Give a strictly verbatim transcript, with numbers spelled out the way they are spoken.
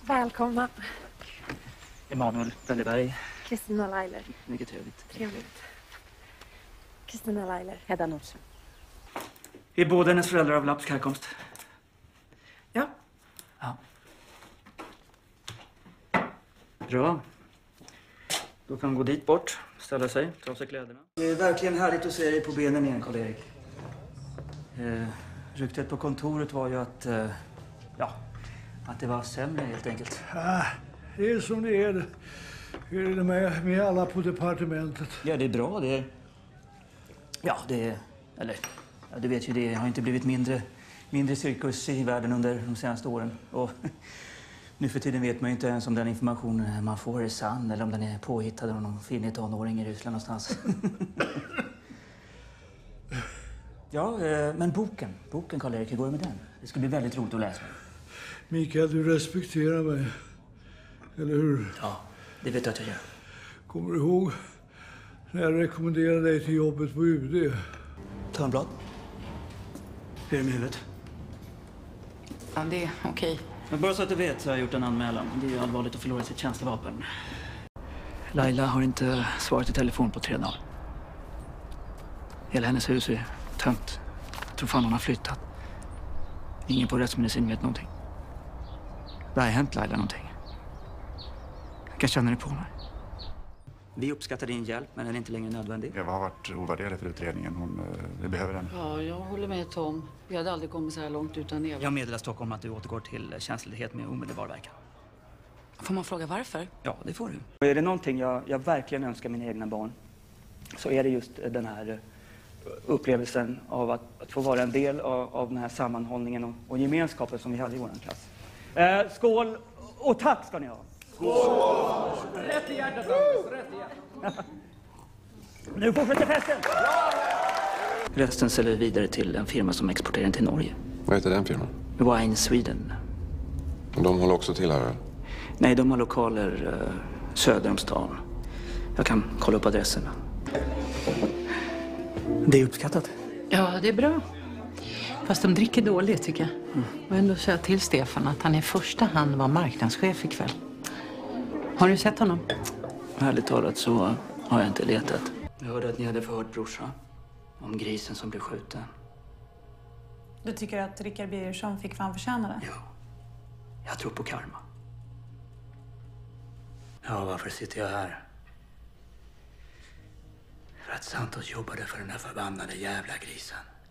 Välkomna. Emanuel Belleberg. Kristina Leiler. Mycket trevligt. Trevligt. Kristina Leiler. Hedda Nordström. Är båda hennes föräldrar av lappsk härkomst? Ja. Ja. Bra. Då kan hon gå dit bort, ställa sig, ta sig kläderna. Det är verkligen härligt att se dig på benen igen, Karl-Erik. Eh, ryktet på kontoret var ju att, eh, ja, att det var sämre helt enkelt. Ja, det är som det är. Hur är det med, med alla på departementet? Ja, det är bra. Det är... Ja, det är... Eller, ja, du vet ju, det har inte blivit mindre, mindre cirkus i världen under de senaste åren. Och nu för tiden vet man ju inte ens om den information man får är sann eller om den är påhittad av någon finnig tonåring i Ryssland någonstans. Ja, men boken. Boken, Karl-Erik, hur går det med den? Det ska bli väldigt roligt att läsa. Mikael, du respekterar mig. Eller hur? Ja, det vet jag att jag gör. Kommer du ihåg när jag rekommenderade dig till jobbet på U D? Törnblad. Hur är det med huvudet? Ja, det är okej. Men bara så att du vet så har jag gjort en anmälan. Det är ju allvarligt att förlora sitt tjänstevapen. Laila har inte svarat i telefon på tre dagar. Hela hennes hus är tömt. Jag tror fan hon har flyttat. Ingen på rättsmedicin vet någonting. Det har hänt Laila någonting. Jag kan känna det på mig. Vi uppskattar din hjälp, men den är inte längre nödvändig. Eva har varit ovärderlig för utredningen. Hon, vi behöver den. Ja, jag håller med Tom. Vi hade aldrig kommit så här långt utan Eva. Jag meddelar Stockholm att du återgår till tjänstledighet med omedelbar verkan. Får man fråga varför? Ja, det får du. Och är det någonting jag, jag verkligen önskar mina egna barn så är det just den här upplevelsen av att, att få vara en del av, av den här sammanhållningen och, och gemenskapen som vi hade i vår klass. Eh, skål och tack ska ni ha. Skål! Rätt i hjärtat, Anders. Rätt i hjärtat. Nu fortsätter festen! Resten säljer vidare till en firma som exporterar den till Norge. Vad heter den firman? Wine Sweden. De håller också till här? Nej, de har lokaler uh, söder om stan. Jag kan kolla upp adresserna. Det är uppskattat. Ja, det är bra. Fast de dricker dåligt tycker jag. Mm. Och ändå säga till Stefan att han i första hand var marknadschef ikväll. Har du sett honom? Ärligt talat så har jag inte letat. Jag hörde att ni hade förhört brorsan om grisen som blev skjuten. Du tycker att Rickard Birgersson fick vad han förtjänade? Ja, jag tror på karma. Ja, varför sitter jag här? För att Santos jobbade för den här förbannade jävla grisen.